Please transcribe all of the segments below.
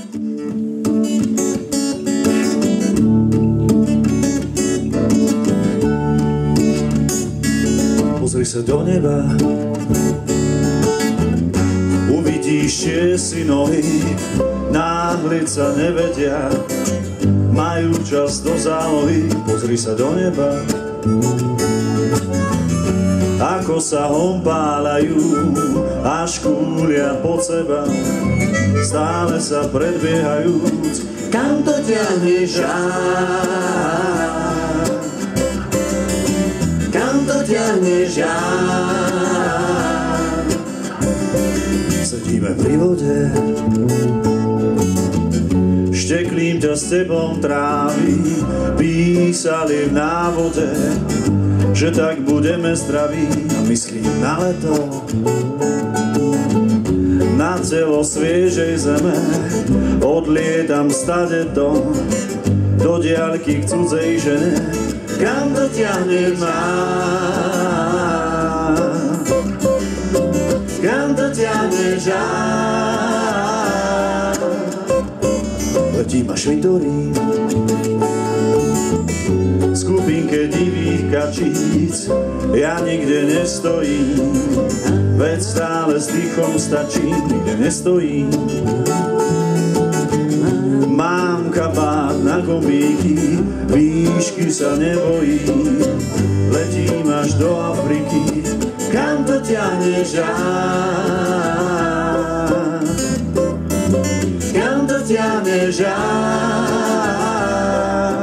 Pozri sa do neba, uvidíš, že si nohy, náhliť sa nevedia, majú čas do zálohy. Pozri sa do neba, ako sa hompáľajú, až kúlia pod seba, stále sa predbiehajúc, kam to ťahne žár, kam to ťahne žár. Sedíme pri vode, šteklím ťa s tebom trávi, písali v návode, že tak budeme zdraví. A myslím na leto, na telo sviežej zeme, odlietam stade do diaľky k cudzej žene, kam to ťahne žár, kam to ťahne žár. Letím až vytorím v skupinke divých kačíc, ja nikde nestojím, veď stále s dýchom stačí, nikde nestojím. Mám kabát na komíky, výšky sa nebojím, letím až do Afriky, kam to ťahne žár, kam to ťahne žár.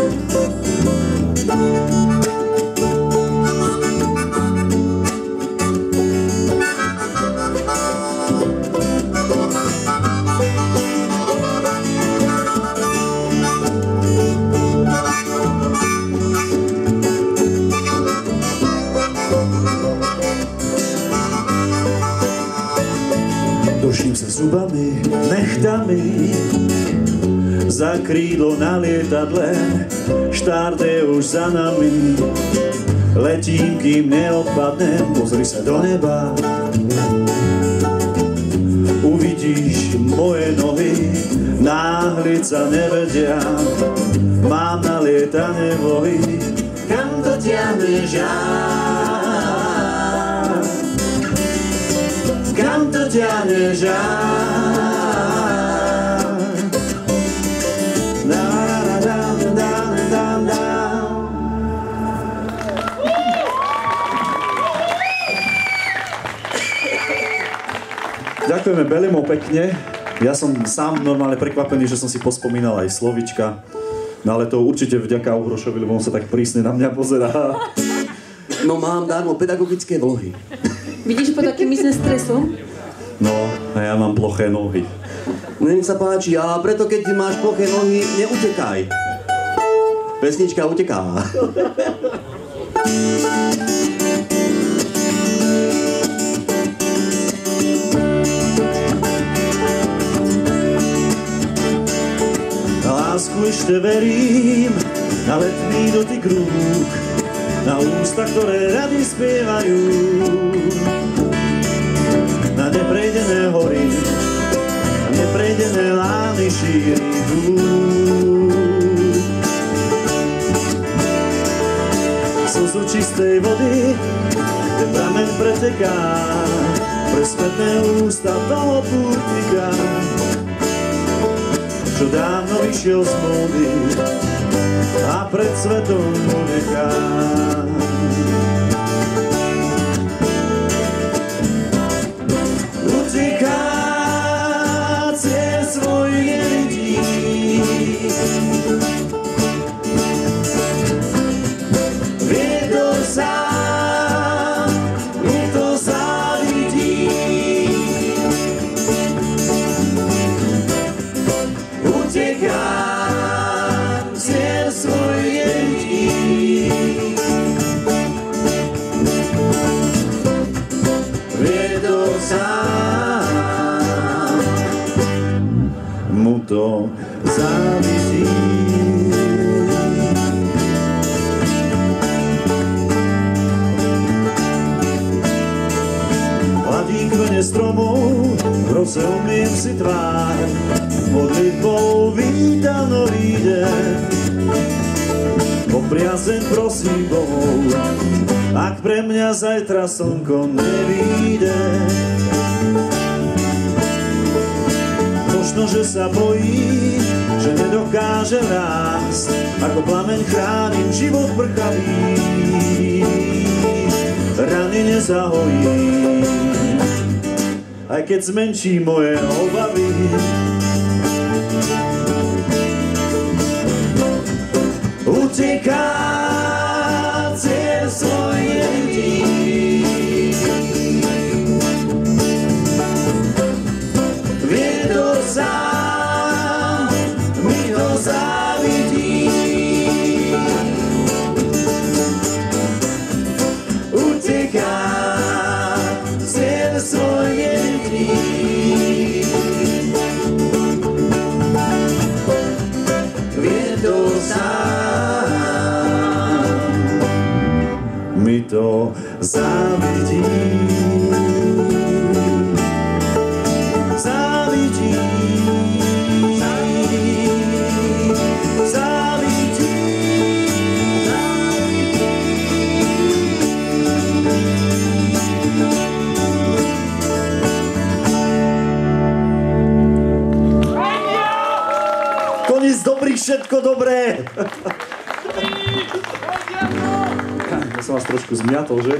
Duším sa zubami, nechtami, za krídlo na lietadle, štart je už za nami. Letím, kým neodpadnem, pozri sa do neba, uvidíš moje nohy, náhliť sa nevedia, mám na lietanie vlohy, kam to ťahne žár, kam to ťahne žár. Ďakujeme Belimu pekne. Ja som sám normálne prekvapený, že som si pospomínal aj slovička. No ale to určite vďaka Urošovi, lebo on sa tak prísne na mňa pozerá. No mám darmo pedagogické vlohy. Vidíš, pod akým sme stresom? No, a ja mám ploché nohy. Nech sa páči, a preto keď máš ploché nohy, neutekaj. Pesnička uteká. Na lásku ešte verím, na letný dotyk rúk, na ústa, ktoré rady spievajú, na neprejdené hory, na neprejdené lány šírych húb. Slzu čistej vody, ten prameň preteká, pre spätné ústa toho pútnika, čo dávno vyšiel z módy a pred svetom mu nechá. Uteká cez svojich lidí, vie to sám, mu to závidí. Uteká cez svojich lidí, vie to sám, mu to závidí. Hladím kvene stromov, v rose umiem si tvár, bol. Ak pre mňa zajtra slnko nevíde, možno, že sa bojí, že nedokáže rásť, ako plameň chránim život prchavý, rany nezahojí, aj keď zmenší moje obavy. Uteká cieľ svoje ľudí, vie to sám, mi to závidí. Uteká cieľ svoje ľudí, vie to sám, mi to závidí. Závidí, závidí, koniec dobrý, všetko dobré. Ja som vás trošku zmiatol, že?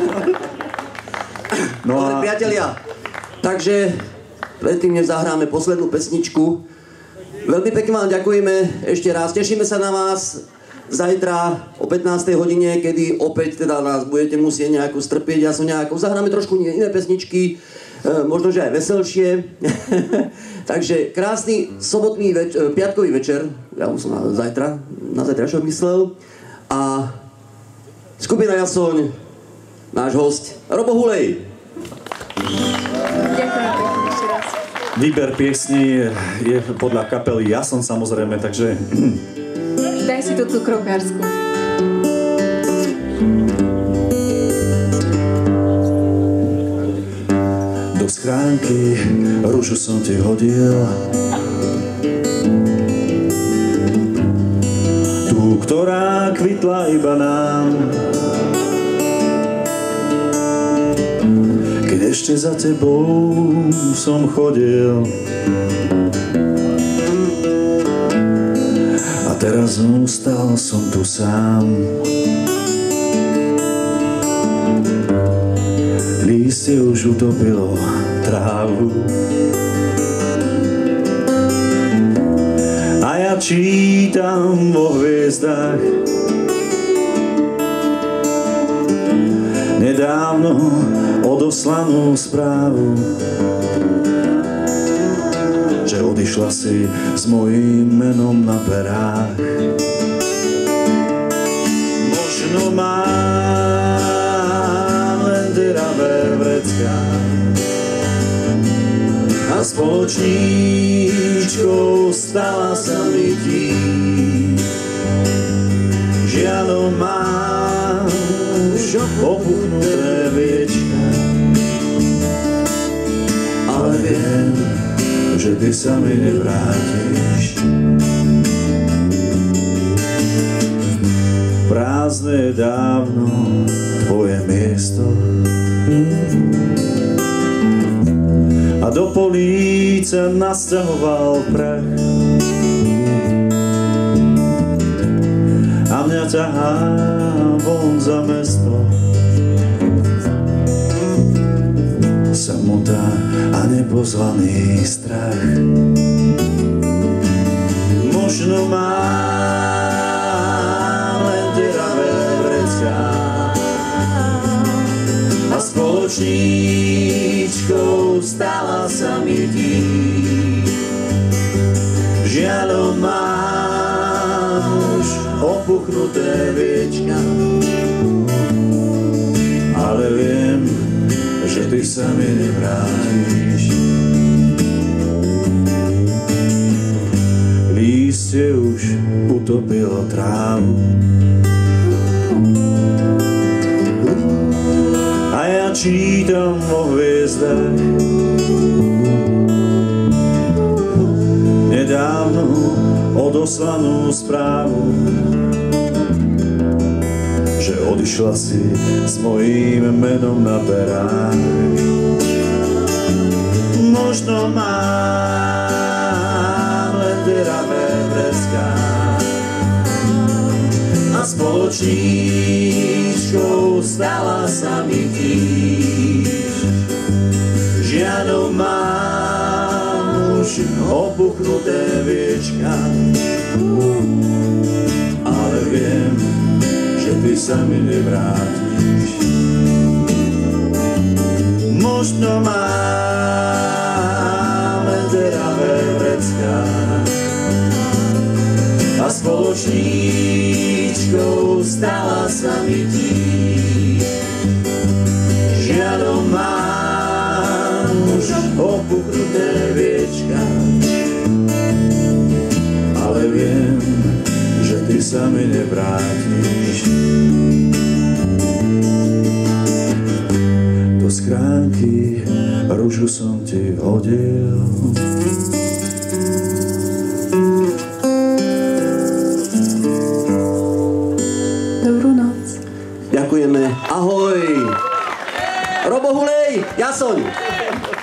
No a... priatelia, takže predtým, než zahráme poslednú pesničku, veľmi pekne vám ďakujeme ešte raz. Tešíme sa na vás zajtra o 15. hodine, kedy opäť teda nás budete musieť nejako strpieť. Ja som nejako zahráme trošku iné pesničky, možno, že aj veselšie. Takže krásny sobotný piatkový večer, ja už som na zajtrašok myslel. A skupina Jasoň, náš host Robo Hulej. Ďakujem pekne ešte raz. Výber piesní je podľa kapely Jason samozrejme, takže... Daj si tú cukrokársku. Do schránky rúžu som ti hodil, tú, ktorá kvitla iba nám, keď ešte za tebou som chodil. A teraz ustal som tu sám. Lístie už utopilo trávu a ja čítam vo hviezdách nedávno odoslanú správu, že odišla si s mojím menom na perách. Možno mám len deravé vrecká a spoločníčkou stala sa mi tí. Žiaľ mám už opuchnuté viečka, ale viem, že ty sa mi nevrátiš. Prázdne je dávno tvoje miesto a do políc sa nasťahoval prach a mňa ťahá von za mesto. Samota a nepozvaný strach. Možno mám len deravé vrecká a spoločníčkou stala sa mi tí. Žiaľ mám už opuchnuté viečka, ale viem, že ty sa mi nevrátiš. Lístie už utopilo trávu a ja čítam vo hviezdach nedávno odoslanú správu, že odišla si s mojím menom na perách. Možno mám len deravé vrecká a spoločníčkou stala sa mi tiež. Žiadou mám už opuchnuté viečka, ale viem, že ty sa mi nevrátiš. Možno mám len deravé vrecká a spoločníčkou stala sa mi tiež. Žiadou mám už opuchnuté viečka, ale viem, že ty sa mi nevrátiš. Do schránky ružu som ti hodil, Dobrú noc. Ďakujeme. Ahoj. Robo Hulej, Jasoň.